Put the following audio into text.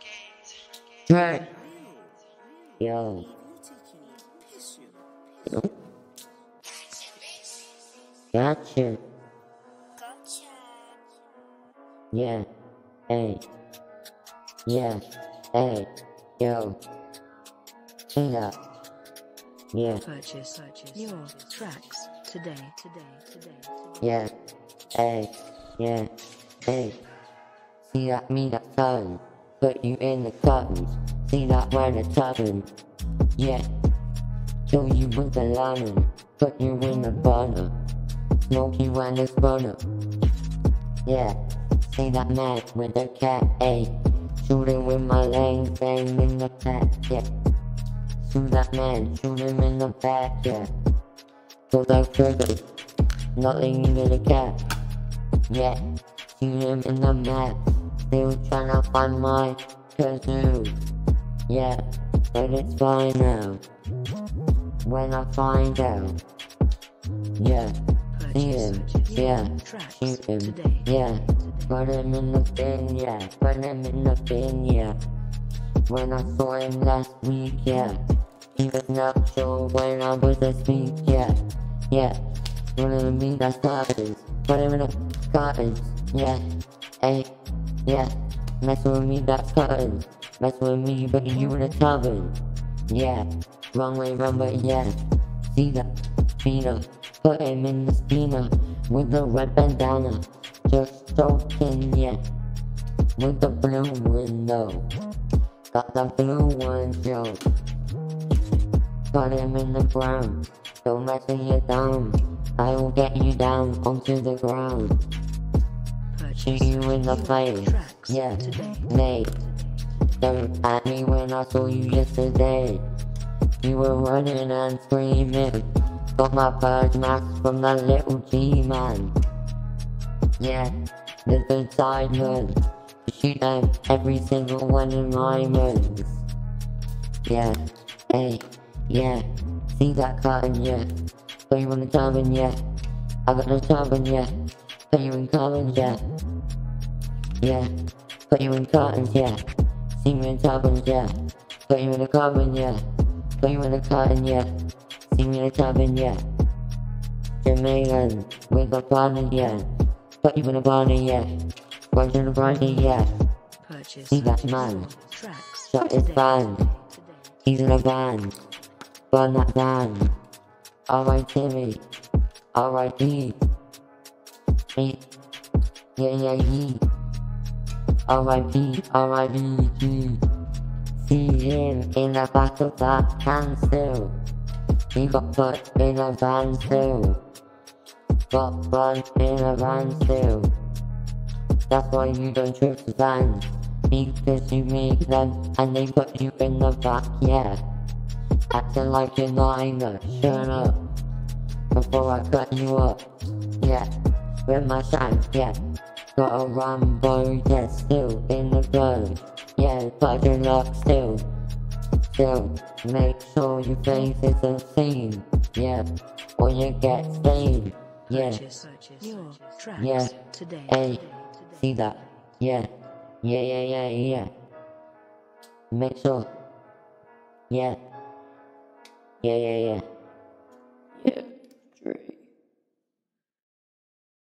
Right. Yo. Gotcha. Yeah. Hey. Yeah. Hey. Yo. Hang up. Yeah. Purchase your tracks today. Yeah. Hey. Yeah. Hey. See that me that tongue. Put you in the cotton. See that when it's oven. Yeah. Kill you with the lemon. Put you in the butter. Smoke you when it's butter. Yeah. See that man with the cat. Ayy. Shooting with my lane. Bang in the pack. Yeah. Shoot that man. Shoot him in the back. Yeah. Pull that trigger. Nothing in the cap. Yeah. Shoot him in the map. Still tryna find my kazoo. Yeah, but it's fine now. When I find out. Yeah, see him. Yeah, shoot him. Yeah, put him in the bin. Yeah, put him in the bin. Yeah. When I saw him last week. Yeah, he was not sure when I was asleep. Yeah, yeah. Put him in me that's cottons. Put him in the cottons. Yeah, hey. Yeah, mess with me, that's cotton. Mess with me, but you in a tavern. Yeah, wrong way, but yeah. See that, Pina, put him in the spina. With the red bandana, just joking, yeah. With the blue window, got the blue one, yo. Put him in the ground, don't mess you down. I will get you down onto the ground. See you in the face, yeah, mate. Don't at me when I saw you yesterday. You were running and screaming. Got my bird mask from that little G-man. Yeah, the good side man. Shoot them, every single one in my moons. Yeah, hey, yeah. See that cotton, yeah. Put you in the turban, yeah. I got the turban, yeah. Put you in cottons, yeah. Yeah, put you in cottons, yeah. See me in turbans, yeah. Put you in the carbon, yeah. Put you in the cotton, yeah. See me in the turban, yeah. Jamaican, with the bonnet, yeah. Put you in the bonnet, yeah. Run to the party, yeah. See that man. Shut his band. He's in a van. Burn that van. Alright, Timmy. R.I.P. Yeah. R.I.P. R.I.P. See him in the back of that can still. He got put in a van still. Got burnt in a van still. That's why you don't trust the vans. Because you make them and they put you in the back, yeah. Acting like you're not in the shut up. Before I cut you up, yeah. With my shank, yeah. Got a Rambo, yeah, still in the bird. Yeah, but your luck still. Make sure your face isn't seen. Yeah, or you get stained. Yeah, yeah. Hey, see that? Yeah. Make sure. Yeah.